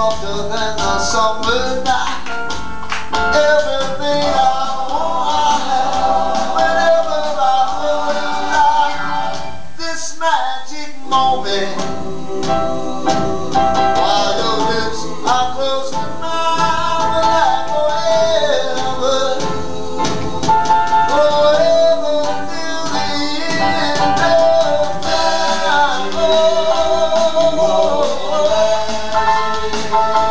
softer than the summer night. Everything I want I have whenever I feel like this magic moment. While your lips are close to mine, will I forever, forever till the end of time. Oh,